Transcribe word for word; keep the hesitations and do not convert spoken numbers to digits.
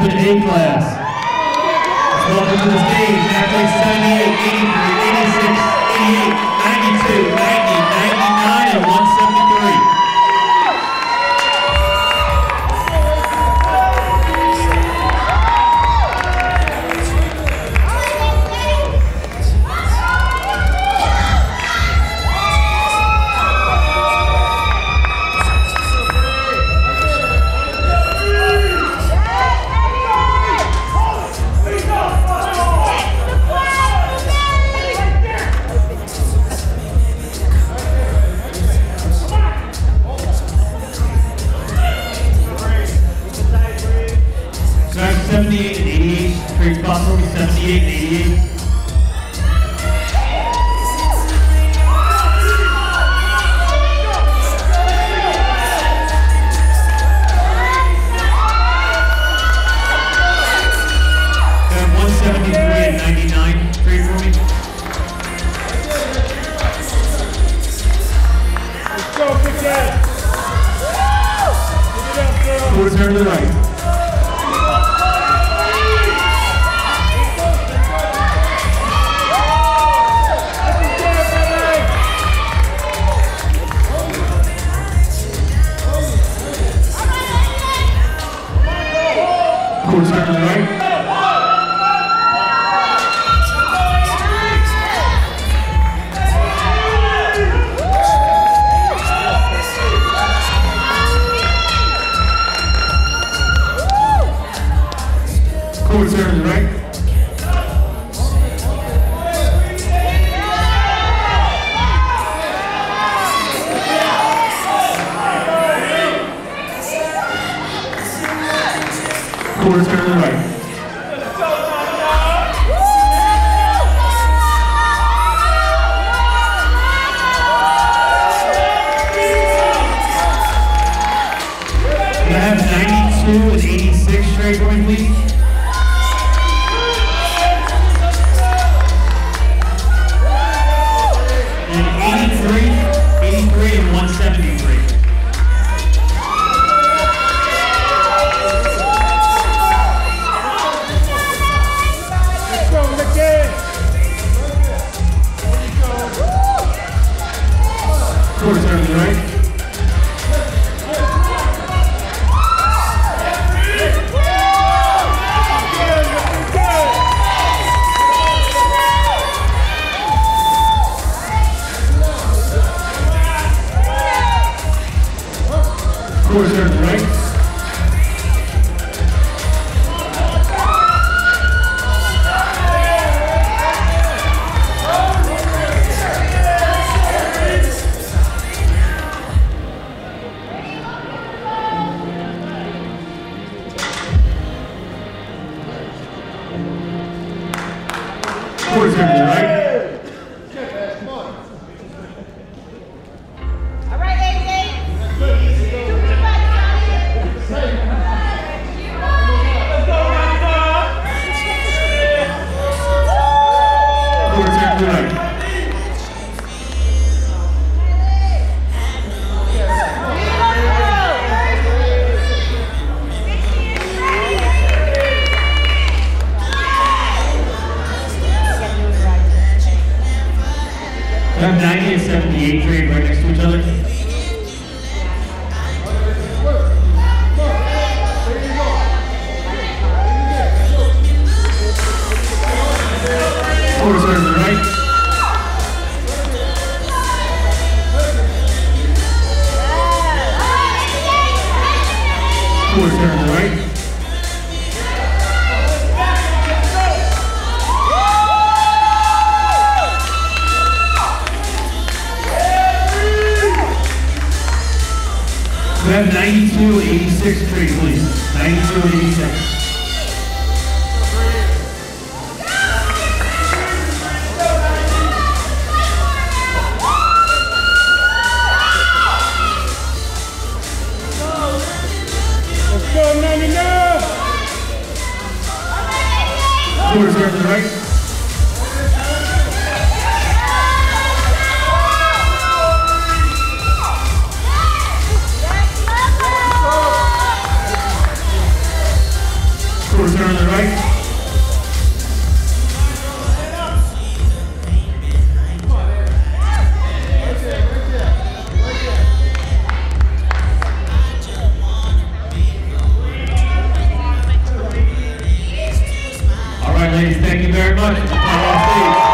freshman A class. Let's welcome to the stage, athletes seventy-eight, eighty-three, eighty-six, eighty-eight, ninety-two, ninety, ninety-nine, and one seventy-three. seventy-eight and eighty-eight, trade spot for me, seventy-eight and eighty-eight. And one seventy-three and ninety-nine, trade for me. Let's go, Big Dad. Pick it up, girl. Quarter turn to the right. Quarter turn to the right. Quarter turn to the right. Quarter turn to the right. Can I have ninety-two and eighty-six straight going, please? And eighty-three, eighty-three, and one seventy-three. Quarter turn to the right. Quarter turn to the right. Quarter turn to the right. All right, eighty-eight. Quarter turn to the right. We have ninety and seventy-eight trade right next to each other. Quarter turn to the right. Quarter turn to the right. We have ninety-two, eighty-six trade, please. ninety-two, eighty-six. Let's go, ninety-nine. Quarter turn to the right. return on the right. All right, ladies, thank you very much.